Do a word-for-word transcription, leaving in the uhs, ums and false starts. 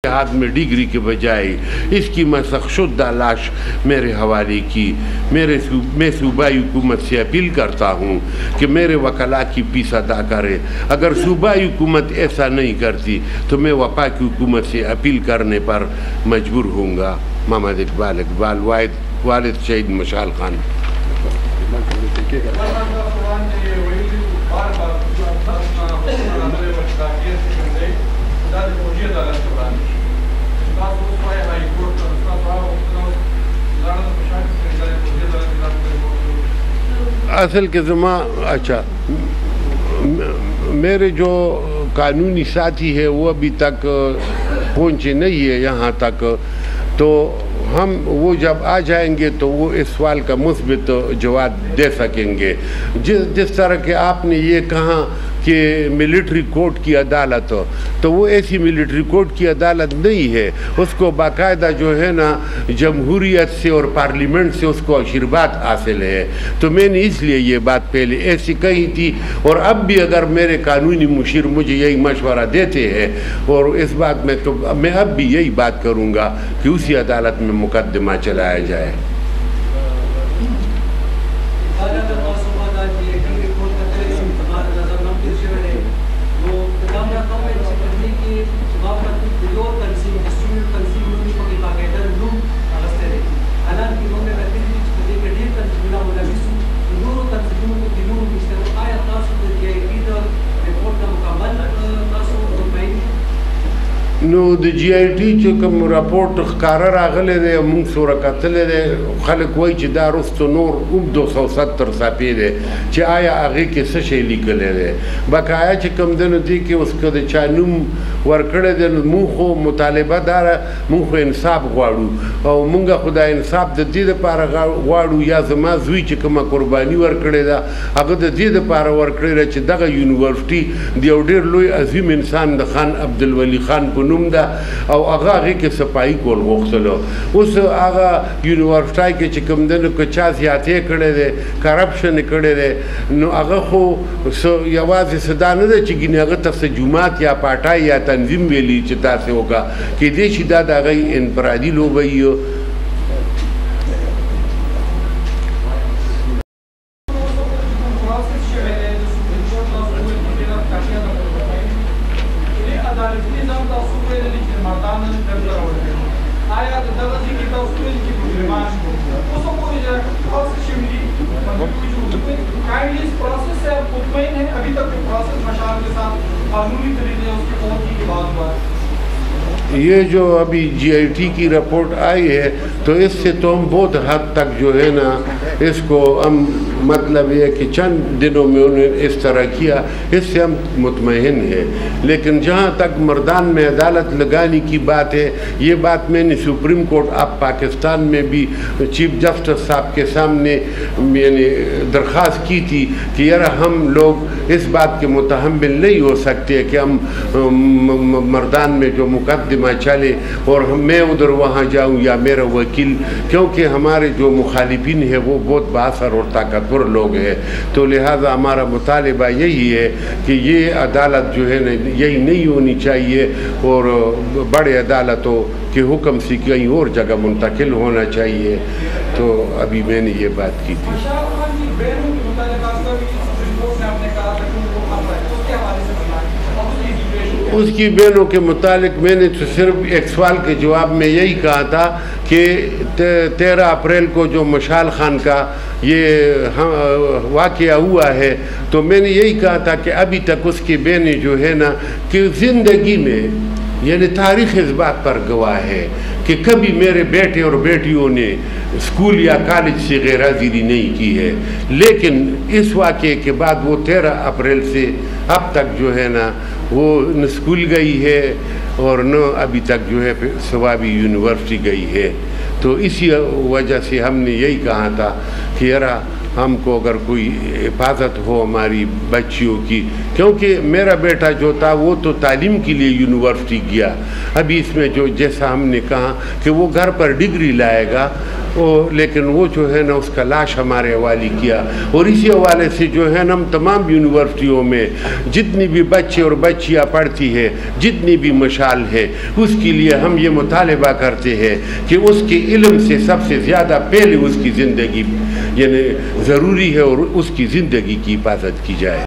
ہاتھ میں ڈگری کے بجائے اس کی مسخ شدہ لاش میرے حوالے کی. میرے میں صوبائی حکومت سے اپیل کرتا ہوں کہ میرے وکلاء کی فیس ادا کرے. اگر صوبائی حکومت ایسا نہیں کرتی تو میں وفاقی حکومت سے اپیل کرنے پر مجبور ہوں گا. محمد اقبال اقبال والد والد شہید مشال خان. اصل کے زماں اچھا میرے جو قانونی ساتھی ہے وہ ابھی تک پہنچے نہیں ہے یہاں تک، تو ہم وہ جب آ جائیں گے تو وہ اس سوال کا مثبت جواب دے سکیں گے. جس جس طرح کہ آپ نے یہ کہا کہ ملٹری کورٹ کی عدالت، تو وہ ایسی ملٹری کورٹ کی عدالت نہیں ہے. اس کو باقاعدہ جو ہے نا جمہوریت سے اور پارلیمنٹ سے اس کو آشرواد حاصل ہے. تو میں نے اس لیے یہ بات پہلے ایسی کہی تھی، اور اب بھی اگر میرے قانونی مشیر مجھے یہی مشورہ دیتے ہیں اور اس بات میں، تو میں اب بھی یہی بات کروں گا کہ اسی عدالت میں مقدمہ چلایا جائے. نو د جی آئی ٹی چې کوم راپورټ ښکاره راغلی دی موږ سوره کتلی دی، خلک وایي چې دا رستو نور هم دو سو ستر صفحې دی چې آیا هغې کې څه شی لیکلی دی. بقایا چې کوم دی نو دې کې اوس که د چا نوم ورکړی دی نو موږ خو مطالبه دا موږ خو انصاف غواړو، او موږ خو دا انصاف د دې دپاره غواړو، یا زما زوی چې کومه قرباني ورکړې ده هغه د دې دپاره ورکړې ده چې دغه یونیورسټي د یو ډېر لوی عظیم انسان د خان عبدالولي خان په نوم ده، او هغه هغې کې صفایي کول غوښتلو. اوس هغه یونیورسټۍ کې چې کوم دی نو که چا زیاتې کړی دی، کرپشن کړی دی، نو هغه خو یوازې څه دا نه ده چې ګینې هغه ته څه جومات یا پاټای یا تنظیم ویلي چې تاسې وکړه، کیدای شي دا د هغې انفرادي لوبه وي. یہ جو ابھی جی آئی ٹی کی رپورٹ آئی ہے تو اس سے تو ہم بہت حد تک جو ہے نا اس کو ہم مطلب یہ کہ چند دنوں میں انہوں نے اس طرح کیا، اس سے ہم مطمئن ہیں. لیکن جہاں تک مردان میں عدالت لگانے کی بات ہے، یہ بات میں نے سپریم کورٹ آف پاکستان میں بھی چیف جسٹس صاحب کے سامنے میں نے درخواست کی تھی کہ یار ہم لوگ اس بات کے متحمل نہیں ہو سکتے کہ ہم مردان میں جو مقدمہ چلے اور میں ادھر وہاں جاؤں یا میرا وکیل، کیونکہ ہمارے جو مخالفین ہیں وہ بہت بااثر اور طاقتور لوگ ہیں. تو لہٰذا ہمارا مطالبہ یہی ہے کہ یہ عدالت جو ہے نا یہی نہیں ہونی چاہیے اور بڑے عدالتوں کے حکم سے کہیں اور جگہ منتقل ہونا چاہیے. تو ابھی میں نے یہ بات کی تھی. اس کی بہنوں کے متعلق میں نے تو صرف ایک سوال کے جواب میں یہی کہا تھا کہ تیرہ اپریل کو جو مشال خان کا یہ واقعہ ہوا ہے تو میں نے یہی کہا تھا کہ ابھی تک اس کی بہنیں جو ہے نا کہ زندگی میں یعنی تاریخ اس بات پر گواہ ہے کہ کبھی میرے بیٹے اور بیٹیوں نے اسکول یا کالج سے غیر حاضری نہیں کی ہے، لیکن اس واقعے کے بعد وہ تیرہ اپریل سے اب تک جو ہے نا وہ نہ اسکول گئی ہے اور نہ ابھی تک جو ہے ثوابی یونیورسٹی گئی ہے. تو اسی وجہ سے ہم نے یہی کہا تھا کہ یار ہم کو اگر کوئی حفاظت ہو ہماری بچیوں کی، کیونکہ میرا بیٹا جو تھا وہ تو تعلیم کے لیے یونیورسٹی گیا، ابھی اس میں جو جیسا ہم نے کہا کہ وہ گھر پر ڈگری لائے گا، لیکن وہ جو ہے نا اس کا لاش ہمارے حوالے کیا، اور اسی حوالے سے جو ہے نا ہم تمام یونیورسٹیوں میں جتنی بھی بچے اور بچیاں پڑھتی ہے، جتنی بھی مشال ہے، اس کے لیے ہم یہ مطالبہ کرتے ہیں کہ اس کے علم سے سب سے زیادہ پہلے اس کی زندگی یعنی ضروری ہے، اور اس کی زندگی کی حفاظت کی جائے۔